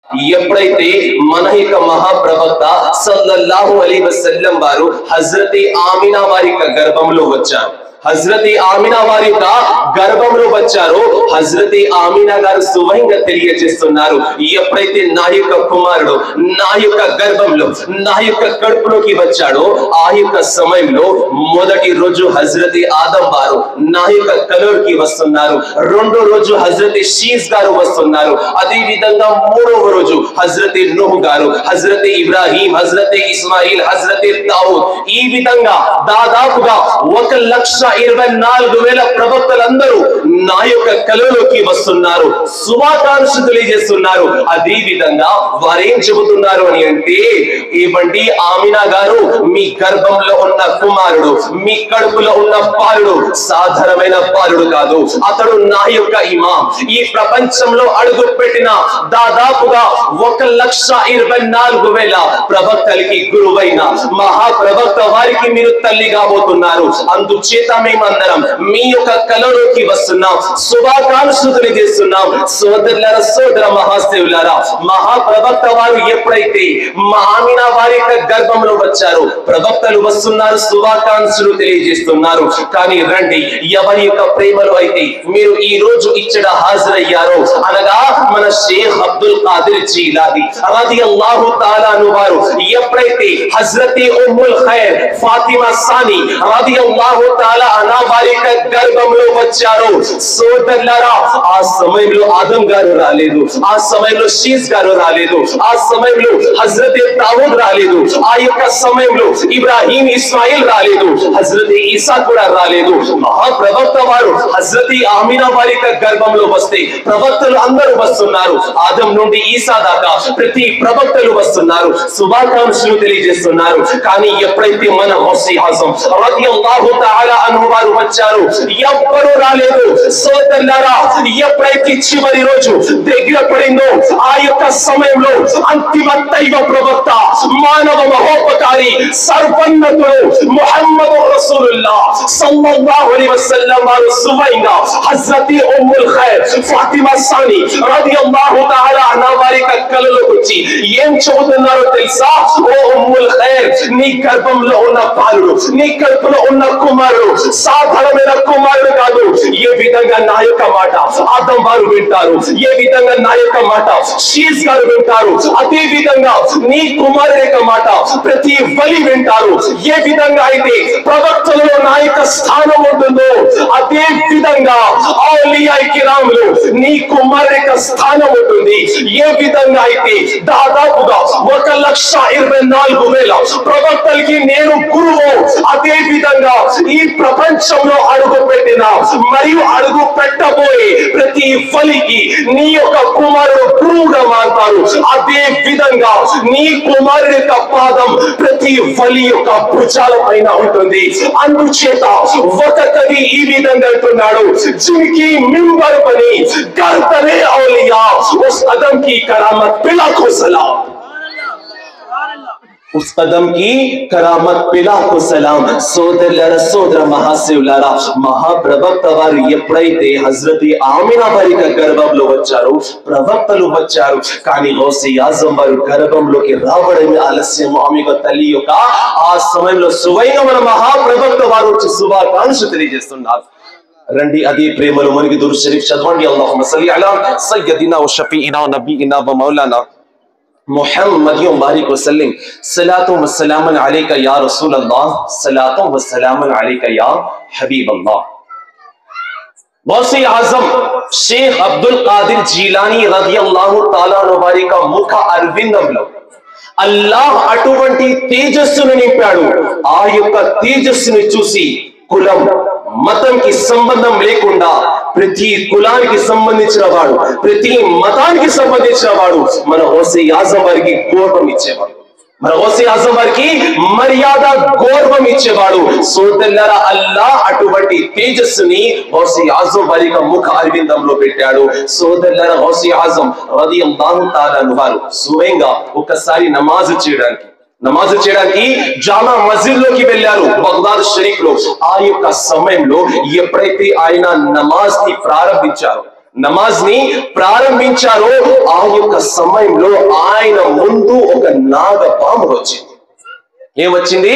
ఎప్పుడైతే మన యొక్క మహాప్రవక్త సల్లల్లాహు అలైహి వసల్లం వారు హజరత్ ఆమినా వారి గర్భంలో వచ్చారు, హజరత్ ఆమినా వారి గర్భంలో వచ్చారో హజరత్ ఆమినా గారు స్వయంగా తెలియజేస్తున్నారు, ఎప్పుడైతే నా యొక్క కుమారుడు నా యొక్క గర్భంలో నా యొక్క కడుపులోకి వచ్చాడో ఆ యొక్క సమయంలో మొదటి రోజు హజరత్ ఆదం వారు నా యొక్క కలోకి వస్తున్నారు, రెండో రోజు హజరత్ షీస్ గారు వస్తున్నారు, అదే విధంగా మూడవ రోజు హజరత్ నూహ్ గారు, హజరత్ ఇబ్రాహీం, హజరత్ ఇస్మాయిల్, హజరత్ దావూద్, ఈ విధంగా దాదాపుగా 1,24,000 ప్రవక్తలందరూ నా యొక్క కలలోకి వస్తున్నారు, శుభాకాంక్షలు తెలియజేస్తున్నారు. అదే విధంగా వారేం చెబుతున్నారు అని అంటే, ఇవ్వండి ఆమినా గారు మీ గర్భంలో ఉన్న కుమారుడు, మీ కడుపులో ఉన్న బాలుడు సాధారణమైన బాలుడు కాదు, అతడు నా యొక్క ఇమాం. ఈ ప్రపంచంలో అడుగు పెట్టిన దాదాపుగా 1,24,000 ప్రవక్తలకి గురువైన మహాప్రవక్త వారికి మీరు తల్లి కాబోతున్నారు. అందుచేత మేమందరం మీ యొక్క కలలోకి వస్తున్నాం, శుభాకాంక్షలు తెలియజేస్తున్నాం. సోదరులారా, సోదర మహాశివులారా, మహాప్రవక్త వారు ఎప్పుడైతే ఆమినా వారి యొక్క గర్భంలో వచ్చారు, ప్రవక్తలు వస్తున్నారు, శుభాకాంక్షలు తెలియజేస్తున్నారు. కానీ రండి, ఎవరి యొక్క ప్రేమలో అయితే మీరు ఈ రోజు ఇక్కడ హాజరయ్యారో అనగా మన షేఖ్ అబ్దుల్ ఖాదిర్ జీలానీ రదియల్లాహు తఆలా అన్హు వారు ఎప్పుడైతే హజరత్ ఉమ్ముల్ ఖైర్ ఫాతిమా సాని రదియల్లాహు తఆలా అన్హా వారి యొక్క గర్భంలో వచ్చారు, సోదరులారా, ఆ సమయంలో ఆదం గారు రాలేదు, ఆ సమయంలో షీస్ గారు రాలేదు, ఆ సమయంలో హజరత్ దావూద్ రాలేదు, ఆ యొక్క సమయంలో ఇబ్రాహీం ఇస్మాయిల్ రాలేదు, హజరత్ ఈసా కూడా రాలేదు. మహాప్రవక్త వారు హజరత్ ఆమినా వారి యొక్క గర్భంలో వస్తే ప్రవక్తలు అందరూ వస్తున్నారు, ఆదం నుండి ఈసా దాకా ప్రతి ప్రవక్తలు వస్తున్నారు, శుభాకాంక్షలు తెలియజేస్తున్నారు. కానీ ఎప్పుడైతే మన గౌస్ ఆజం రదియల్లాహు తఆలా అన్హు వారు వచ్చారు, ఎవ్వరూ రాలేదు. సోదరులారా, ఎప్పుడైతే చివరి రోజు దగ్గర పడిందో ఆ యొక్క సమయంలో అంతిమ దైవ ప్రవక్త, మానవ మహోపకారి, సర్వోన్నతుడు ముహమ్మదు రసూలుల్లాహ్ సల్లల్లాహు అలైహి వసల్లం వారు స్వయంగా హజరత్ ఉమ్ముల్ ఖైర్ ఫాతిమా సాని రదియల్లాహు తఆలా అన్హా వారి కలలోకి వచ్చి ఏం చెబుతున్నారో తెలుసా? ఓ ఉమ్ముల్ ఖైర్, నీ గర్భంలో ఉన్న బాలుడు, నీ కడుపులో ఉన్న కుమారుడు సాధారణమైన కుమారుడు కాదు. ఏ విధంగా నా యొక్క మాట ఆదం వారు వింటారు, ఏ విధంగా నా యొక్క మాట షీస్ గారు వింటారు, అదే విధంగా నీ కుమారుడు యొక్క మాట ప్రతి వలి వింటారు. ఏ విధంగా అయితే ప్రవక్తలలో నా యొక్క స్థానం ఉంటుందో అదే విధంగా ఔలియా కిరాములు నీ కుమారుడు యొక్క స్థానం ఉంటుంది. ఏ విధంగా అయితే దాదాపుగా 1,24,000 ప్రవక్తలకి నేను గురువు, అదే విధంగా ఈ ప్రపంచంలో అడుగు పెట్టిన మరియు అడుగు పెట్టబోయే ప్రతి వలికి నీ యొక్క కుమారుడు గురువుగా మారుతారు. అదే విధంగా నీ కుమారుడి యొక్క పాదం ప్రతి వలి యొక్క భుజాల పైన ఉంటుంది. అందుచేత ఒక కవి ఈ విధంగా అంటున్నాడు, జిన్కి మింబర్ బని కర్తనే ఔలియా ఉస్ కదం की करामत पिला को सलाम, उस कदम की करामत पिला को सलाम. సోదరులారా, సోదర మహాశివులారా, మహాప్రవక్త వారు ఎప్పుడైతే హజరత్ ఆమినా వారి గర్భంలో వచ్చారో ప్రవక్తలు వచ్చారు, కానీ గౌస్ ఆజం వారు గర్భంలోకి రావడమే ఆలస్యం. ఆమె తల్లి యొక్క ఆ సమయంలో స్వయంగా మన మహాప్రవక్త వారు వచ్చి శుభాకాంక్షలు తెలియజేస్తున్నారు. రండి, అదే ప్రేమలో మనకి దురూద్ షరీఫ్ చదవండి. అల్లాహుమ్మ సల్లి అలా సయ్యదినా వ షఫీనా వ నబీనా వ మౌలానా मुहम्मद बारिक वसल्लम सलातुम व सलामन अलैका या रसूल अल्लाह, सलातुम व सलामन अलैका या हबीब अल्लाह. गौसे आजम शेख अब्दुल कादिर जीलानी रदियल्लाहु ताला अन्हु वाరి ముఖ అరవిందంలో అల్లాహ్ అటువంటి తేజస్సును నింపాడు. ఆ యొక్క తేజస్సును చూసి కులం మతం కి సంబంధం లేకుండా ప్రతి కులానికి సంబంధించిన వాడు, ప్రతి మతానికి సంబంధించిన వాడు మన గౌస్ ఆజం వారికి గౌరవం ఇచ్చేవాడు, మన గౌస్ ఆజం వారికి మర్యాద గౌరవం ఇచ్చేవాడు. సోదరులారా, అల్లాహ్ అటువంటి తేజస్సుని గౌస్ ఆజం వారి ముఖ అరవిందంలో పెట్టాడు. సోదరులారా, గౌస్ ఆజం రదియల్లాహు తఆలా అన్హు వారు స్వయంగా ఒకసారి నమాజ్ చేయడానికి జామా మస్జిద్ లోకి వెళ్ళారు బగ్దాద్ షరీఫ్ లో. ఆ యొక్క సమయంలో ఎప్పుడైతే ఆయన నమాజ్ ని ప్రారంభించారు, నమాజ్ ని ప్రారంభించారో ఆ యొక్క సమయంలో ఆయన ముందు ఒక నాగపాము వచ్చింది. ఏమొచ్చింది?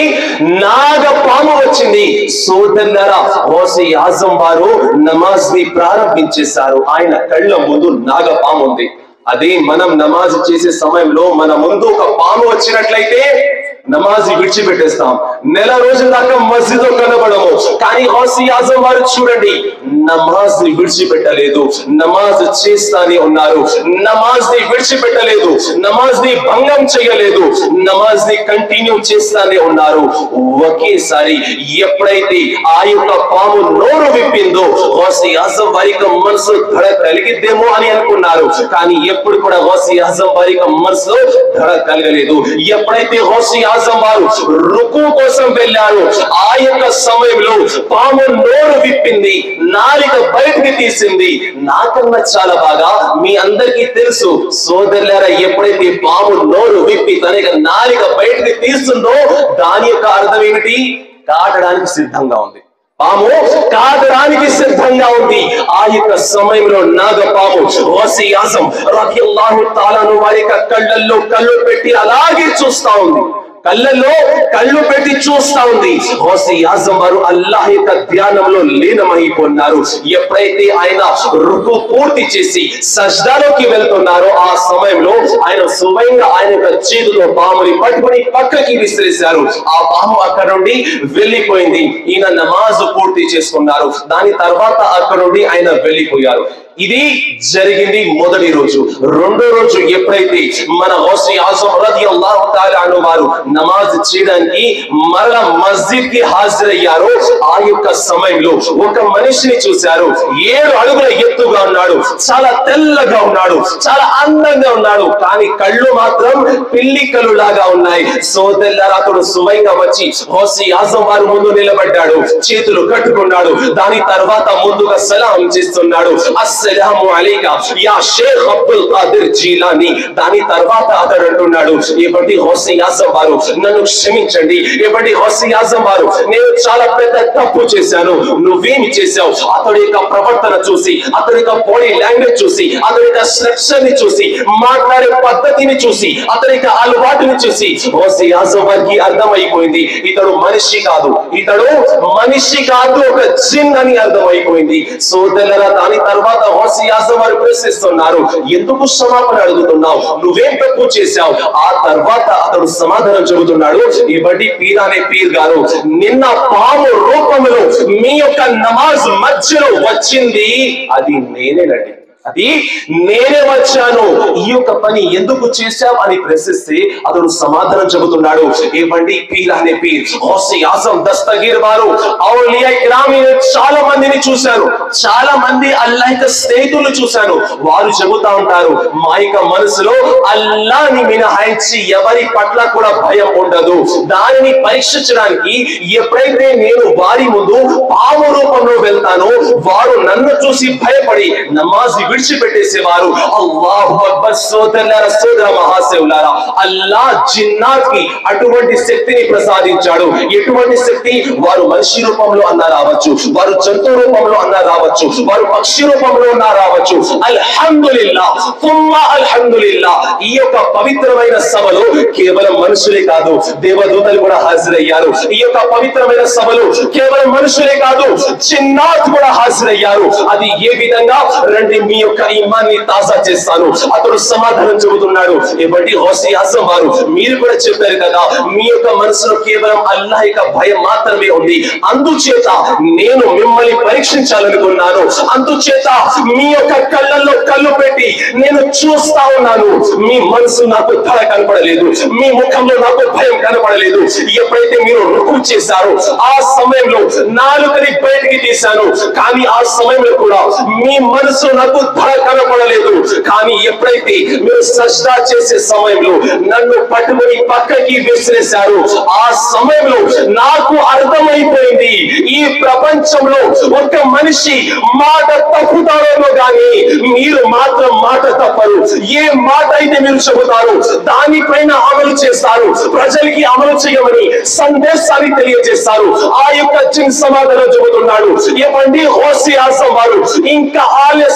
నాగపాము వచ్చింది. సోదరులారా, గౌసే ఆజం వారు నమాజ్ ని ప్రారంభించేశారు. ఆయన కళ్ళ ముందు నాగపాము ఉంది. అదే మనం నమాజ్ చేసే సమయంలో మన ముందు ఒక పాము వచ్చినట్లయితే నమాజ్ విడిచిపెట్టేస్తాం. నెల రోజుల దాకా మస్జిద్ కనబడము. కానీ గౌసే ఆజం వారు చూడండి, నమాజ్ ని విడిచిపెట్టలేదు, నమాజ్ చేస్తానే ఉన్నారు. నమాజ్ ని విడిచిపెట్టలేదు, నమాజ్ ని భంగం చేయలేదు, నమాజ్ ని కంటిన్యూ చేస్తానే ఉన్నారు. ఒకేసారి ఎప్పుడైతే ఆ యొక్క పాము నోరు విప్పిందో గౌసే ఆజం వారికి మనసు ధడ కలిగిద్దేమో అని అనుకున్నారు. కానీ ఎప్పుడు కూడా గౌసే ఆజం వారికి మనసులో ధడ కలగలేదు. ఎప్పుడైతే గౌసే ఆజం వారు రుకు కోసం వెళ్ళారు, ఆ యొక్క సమయంలో పాము నోరు విప్పింది, నాలిక బయటికి తీసింది. నాకన్నా చాలా బాగా మీ అందరికీ తెలుసు సోదరులారా, ఎప్పుడైతే పాము నోరు విప్పి తన యొక్క నాలిక బయటికి తీస్తుందో దాని యొక్క అర్థం ఏమిటి? కాటడానికి సిద్ధంగా ఉంది. పాము కాటడానికి సిద్ధంగా ఉంది. ఆ యొక్క సమయంలో నాగపాము గౌసే ఆజం రదియల్లాహు తఆలా అన్హు వారి యొక్క కళ్ళల్లో కళ్ళు పెట్టి అలాగే చూస్తా ఉంది. కళ్ళల్లో కళ్ళు పెట్టి చూస్తా ఉంది. గౌసే ఆజం వారు అల్లాహ్ యొక్క ధ్యానంలో లీనమైపోన్నారు. ఎప్పుడైతే ఆయన రుకు పూర్తి చేసి సజ్దాలోకి వెళ్తున్నారో ఆ సమయంలో ఆయన స్వయంగా ఆయన యొక్క చేతిలో పాముని పట్టుకుని పక్కకి విసిరేశారు. ఆ పాము అక్కడ నుండి వెళ్ళిపోయింది. ఈయన నమాజ్ పూర్తి చేసుకున్నారు. దాని తర్వాత అక్కడ నుండి ఆయన వెళ్ళిపోయారు. ఇది జరిగింది మొదటి రోజు. రెండో రోజు ఎప్పుడైతే మన గౌసే ఆజం రదియల్లాహు తఆలా అన్హు వారు నమాజ్ చేయడానికి మరల మస్జిద్ కి హాజరయ్యారో ఆ యొక్క సమయంలో ఒక మనిషిని చూశారు. 7 అడుగుల ఎత్తుగా ఉన్నాడు, చాలా తెల్లగా ఉన్నాడు, చాలా అందంగా ఉన్నాడు. కానీ కళ్ళు మాత్రం పిల్లి కళ్ళు లాగా ఉన్నాయి. సోదరులారా, అతడు స్వయంగా వచ్చి గౌసే ఆజం వారి ముందు నిలబడ్డాడు, చేతులు కట్టుకున్నాడు. దాని తర్వాత ముందుగా సలాం చేస్తున్నాడు, అస్సలాము అలైకా యా షేఖ్ అబ్దుల్ ఖాదిర్ జీలానీ. దాని తర్వాత అతడు అంటున్నాడు, ఏబట్టి గౌసే ఆజం వారు నన్ను క్షమించండి, ఏబట్టి గౌసే ఆజం వారు నేను చాలా పెద్ద తప్పు చేశాను. నువ్వేమి చేశావు? అతడి యొక్క ప్రవర్తన చూసి, అతడి యొక్క బాడీ లాంగ్వేజ్ చూసి, అతడి యొక్క స్ట్రక్చర్ ని చూసి, మాట్లాడే పద్ధతిని చూసి, అతడి యొక్క అలవాటుని చూసి గౌసే ఆజం వారికి అర్థమైపోయింది ఇతడు మనిషి కాదు, ఇతడు మనిషి కాదు, ఒక జిన్ అని అర్థమైపోయింది. సోదరులారా, దాని తర్వాత గౌసే ఆజం వారు ప్రశ్నిస్తున్నారు, ఎందుకు క్షమాపణ అడుగుతున్నావు? నువ్వేం తప్పు చేశావు? ఆ తర్వాత అతడు సమాధానం చెబుతున్నాడు, ఇబడి పీర్ అనే పీర్ గారు, నిన్న పాము రూపంలో మీ యొక్క నమాజ్ మధ్యలో వచ్చింది అది నేనేనండి, అది నేనే వచ్చాను. ఈ యొక్క పని ఎందుకు చేశావు అని ప్రశ్నిస్తే అతడు సమాధానం చెబుతున్నాడు, ఏమండి పీర్ అనే పీర్ గౌసే ఆజం దస్తగీర్ వారు ఔలియా కిరామ్ చాలా మందిని చూశాను, చాలా మంది అల్లాహ్ యొక్క స్నేహితులు చూశాను. వారు చెబుతా ఉంటారు, మా యొక్క మనసులో అల్లాహ్ని మినహాయించి ఎవరి పట్ల కూడా భయం ఉండదు. దానిని పరీక్షించడానికి ఎప్పుడైతే నేను వారి ముందు పాము రూపంలో వెళ్తానో వారు నన్ను చూసి భయపడి నమాజ్ విడిచిపెట్టేసేవారు. అల్లాహు అక్బర్. సోదరులారా, సోదర మహాశివులారా, అల్లాహ్ జిన్నాత్ కి అటువంటి శక్తిని ప్రసాదించాడు. ఎటువంటి శక్తి? వారు మనిషి రూపంలో అన్నా రావచ్చు, వారు జంతు రూపంలో అన్నా రావచ్చు, వారు పక్షి రూపంలో అన్నా రావచ్చు. అల్హమ్దులిల్లాహ్ తుమ్మా అల్హమ్దులిల్లాహ్. ఈ యొక్క పవిత్రమైన సభలో కేవలం మనుషులే కాదు, దేవదూతలు కూడా హాజరయ్యారు. ఈ యొక్క పవిత్రమైన సభలో కేవలం మనుషులే కాదు, జిన్నాత్ కూడా హాజరయ్యారు. అది ఏ విధంగా? రండి మీ యొక్క ఈమాన్ని తాజా చేస్తాను. అతడు సమాధానం చెబుతున్నాడు, ఏబట్టి గౌసే ఆజం వారు మీరు కూడా చెప్పారు కదా, మీ యొక్క మనసులో కేవలం అల్లాహ్ యొక్క భయం మాత్రమే ఉంది, అందుచేత నేను మిమ్మల్ని పరీక్షించాలనుకున్నాను. అందుచేత మీ యొక్క కళ్ళల్లో కళ్ళు పెట్టి నేను చూస్తా ఉన్నాను. మీ మనసు నాకు ధర కనపడలేదు, మీ ముఖంలో నాకు భయం కనపడలేదు. ఎప్పుడైతే మీరు రుకు చేశారో ఆ సమయంలో నాలుకని బయటికి తీశాను, కానీ ఆ సమయంలో కూడా మీ మనసు నాకు ధర కనపడలేదు. కానీ ఎప్పుడైతే మీరు సజ్దా చేసే సమయంలో నన్ను పట్టుకొని పక్కకి విసిరేశారు, ఆ సమయంలో నాకు అర్థమైపోయింది ఈ ప్రపంచంలో ఒక మనిషి మాట తప్పుతారేమో గాని మీరు మాత్రం మాట తప్పరు. ఏ మాట అయితే మీరు చెబుతారు దానిపైన అమలు చేస్తారు, ప్రజలకి అమలు చేయమని సందేశాన్ని తెలియజేస్తారు. ఆ యొక్క జిన్ సమాధానం చెబుతున్నాడు, ఏమండి గౌసే ఆజం వారు ఇంకా ఆలస్యం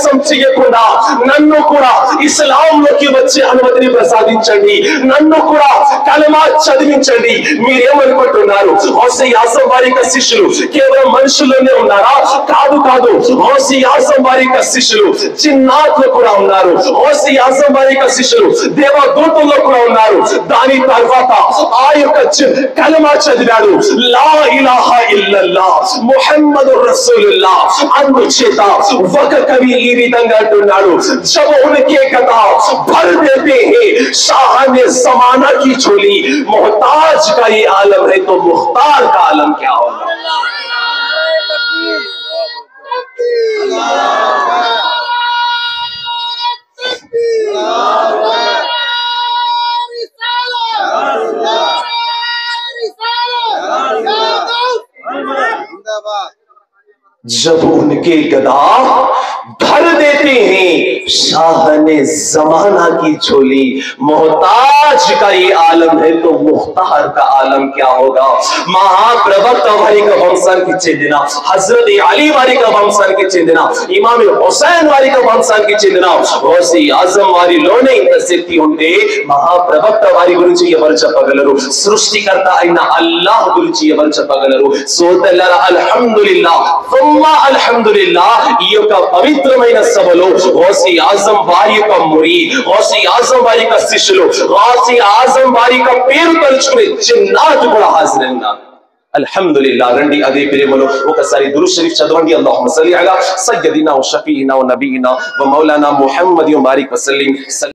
చేయకుండా నన్ను కూడా ఇస్లాంలోకి వచ్చే అనుమతిని ప్రసాదించండి, నన్ను కూడా కలమా చదివించండి. మీరేమనుకుంటున్నారు? గౌసే ఆజం వారి యొక్క శిష్యులు కేవలం మనుషుల్లోనే ఉన్నారా? కాదు కాదు, గౌసే ఆజం వారి యొక్క శిష్యులు జిన్నాత్లో కూడా ఉన్నారు. గౌసే ఆజం వారి యొక్క శిష్యులు దేవదూతల్లో కూడా ఉన్నారు. దాని తర్వాత ఆ యొక్క కలమా చదివాడు, లా ఇలాహా ఇల్లల్లాహ్ ముహమ్మదుర్ రసూలుల్లాహ్. అందుచేత ఒక కవి ఈ విధంగా అంటున్నాడు, జబ్ ఉన్కే గదా భర్ దేతే హై షాహనే జమానా की झोली, मोहताज का ये आलम है तो मुख्तार का आलम क्या होगा? जब उनके गदा भर देते हैं शाहने जमाना की झोली, मोहताज का ये आलम है तो मुख्तार का आलम क्या होगा? महाप्रवक्ता వారికి వంశానికి చెందిన హజరత్ అలీ వారికి వంశానికి చెందిన ఇమాం హుసైన్ వారికి వంశానికి చెందిన గౌసే ఆజం వారిలోనే ఇంత శక్తి ఉంటే మహాప్రవక్త వారి గురించి ఎవరు చెప్పగలరు? సృష్టికర్త అయిన అల్లాహ్ గురించి ఎవరు చెప్పగలరు? సోదరులారా, అల్హమ్దులిల్లాహ్ అల్హమ్దులిల్లాహ్, ఈ యొక్క పవిత్రమైన సభలో గౌసే ఆజం వారి యొక్క మురీద్, గౌసే ఆజం వారి యొక్క శిష్యులు, గౌసే ఆజం వారి యొక్క పేరు తలుచుకునే జిన్నాత్ కూడా హాజరైనారు. అల్హమ్దులిల్లాహ్. రండి అదే ప్రేమలో ఒకసారి దురూద్ షరీఫ్ చదవండి. అల్లాహుమ్మ సల్లి అలా సయ్యదినా వ షఫీనా వ నబీనా వ మౌలానా ముహమ్మద్ వ బారిక్ వ సల్లిం.